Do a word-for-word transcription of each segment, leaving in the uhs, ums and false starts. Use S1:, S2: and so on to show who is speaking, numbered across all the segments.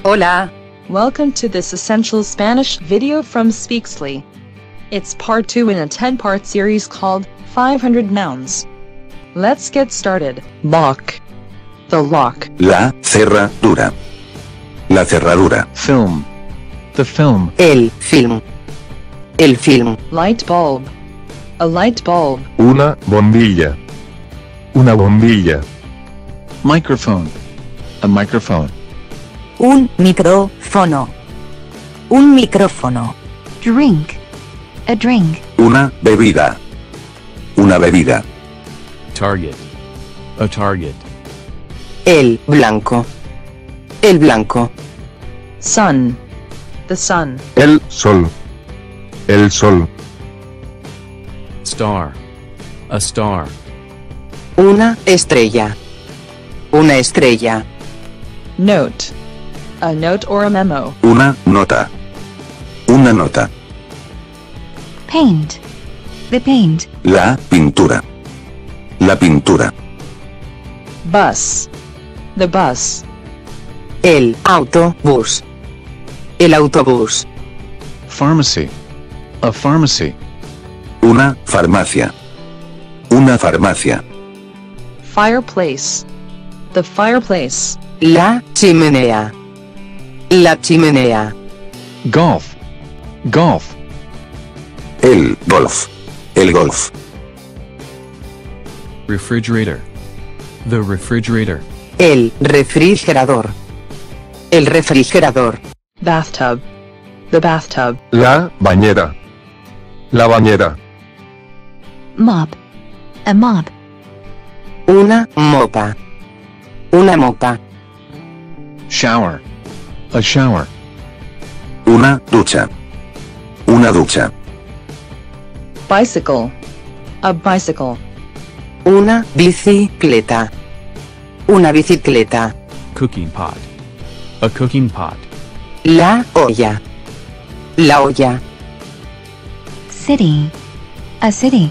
S1: Hola.
S2: Welcome to this essential Spanish video from Speaksly. It's part two in a ten-part series called five hundred Nouns. Let's get started. Lock. The lock.
S3: La cerradura. La cerradura.
S4: Film. The film.
S1: El film. El film.
S2: Light bulb. A light bulb.
S4: Una bombilla. Una bombilla. Microphone. A microphone.
S5: Un micrófono. Un micrófono.
S6: Drink. A drink.
S3: Una bebida. Una bebida.
S7: Target. A target.
S1: El blanco. El blanco.
S2: Sun. The sun.
S4: El sol. El sol.
S7: Star. A star.
S1: Una estrella. Una estrella.
S2: Note. A note or a memo.
S3: Una nota. Una nota.
S6: Paint. The paint.
S3: La pintura. La pintura.
S2: Bus. The bus.
S1: El autobús. El autobús.
S4: Pharmacy. A pharmacy.
S3: Una farmacia. Una farmacia.
S2: Fireplace. The fireplace.
S1: La chimenea. La chimenea.
S4: Golf. Golf.
S3: El golf. El golf.
S7: Refrigerator. The refrigerator.
S1: El refrigerador. El refrigerador.
S2: Bathtub. The bathtub.
S4: La bañera. La bañera.
S6: Mop. A mop.
S1: Una mopa. Una mopa.
S4: Shower. A shower.
S3: Una ducha. Una ducha.
S2: Bicycle. A bicycle.
S1: Una bicicleta. Una bicicleta.
S7: Cooking pot. A cooking pot.
S1: La olla. La olla.
S6: City. A city.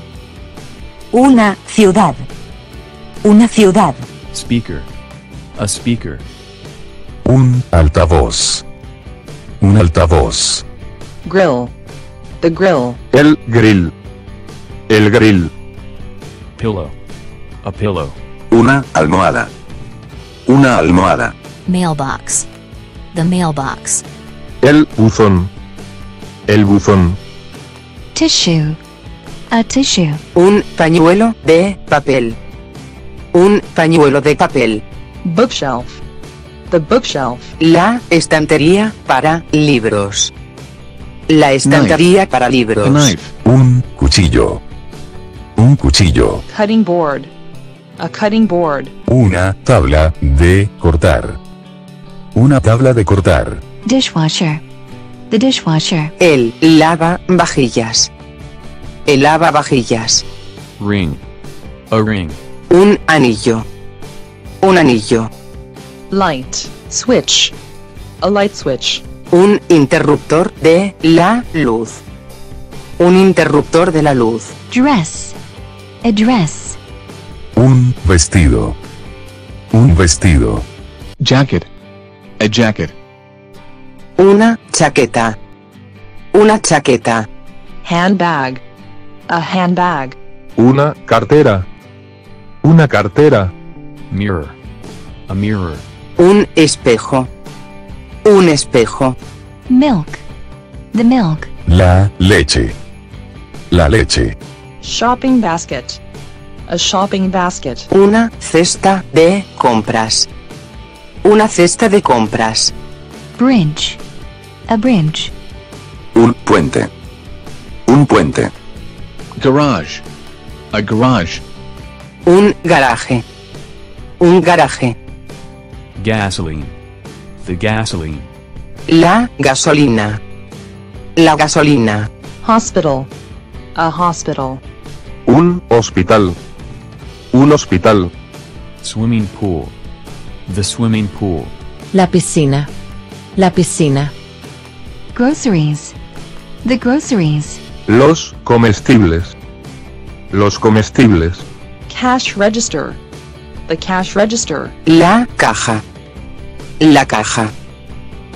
S5: Una ciudad. Una ciudad.
S7: Speaker. A speaker.
S3: Un altavoz. Un altavoz.
S2: Grill. The grill.
S4: El grill. El grill.
S7: Pillow. A pillow.
S3: Una almohada. Una almohada.
S5: Mailbox. The mailbox.
S4: El buzón. El buzón.
S6: Tissue. A tissue.
S1: Un pañuelo de papel. Un pañuelo de papel.
S2: Bookshelf. The bookshelf.
S1: La estantería para libros. La estantería para
S4: A
S1: libros.
S4: knife.
S3: Un cuchillo. Un cuchillo.
S2: Cutting board. A cutting board.
S3: Una tabla de cortar. Una tabla de cortar.
S6: Dishwasher. The dishwasher.
S1: El lavavajillas. El lavavajillas.
S7: Ring. A ring.
S1: Un anillo. Un anillo.
S2: Light. Switch. A light switch.
S1: Un interruptor de la luz. Un interruptor de la luz.
S6: Dress. A dress.
S3: Un vestido. Un vestido.
S4: Jacket. A jacket.
S1: Una chaqueta. Una chaqueta.
S2: Handbag. A handbag.
S4: Una cartera. Una cartera.
S7: Mirror. A mirror.
S1: Un espejo. Un espejo.
S6: Milk. The milk.
S3: La leche. La leche.
S2: Shopping basket. A shopping basket.
S1: Una cesta de compras. Una cesta de compras.
S6: Bridge. A bridge.
S3: Un puente. Un puente.
S4: Garage. A garage.
S1: Un garaje. Un garaje.
S7: Gasoline. The gasoline.
S1: La gasolina. La gasolina.
S2: Hospital. A hospital.
S4: Un hospital. Un hospital.
S7: Swimming pool. The swimming pool.
S5: La piscina. La piscina.
S6: Groceries. The groceries.
S4: Los comestibles. Los comestibles.
S2: Cash register. The cash register.
S1: La caja. La caja.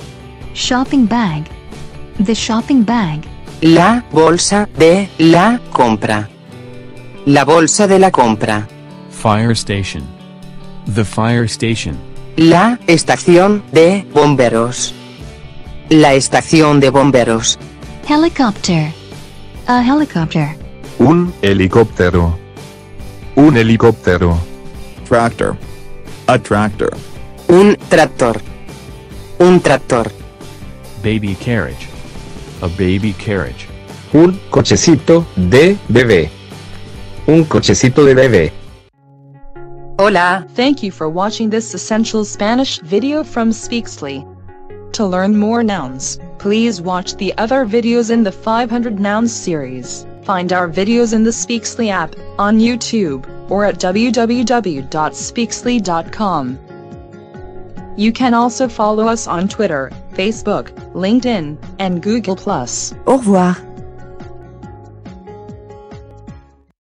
S6: Shopping bag. The shopping bag.
S1: La bolsa de la compra. La bolsa de la compra.
S7: Fire station. The fire station.
S1: La estación de bomberos. La estación de bomberos.
S6: Helicopter. A helicopter.
S4: Un helicóptero. Un helicóptero.
S8: Tractor. A tractor.
S1: Un tractor. Un tractor.
S7: Baby carriage. A baby carriage.
S9: Un cochecito de bebé. Un cochecito de bebé.
S1: Hola.
S2: Thank you for watching this essential Spanish video from Speaksly. To learn more nouns, please watch the other videos in the five hundred Nouns series. Find our videos in the Speaksly app, on YouTube, or at w w w dot speaksly dot com. You can also follow us on Twitter, Facebook, LinkedIn, and Google plus.
S5: Au revoir.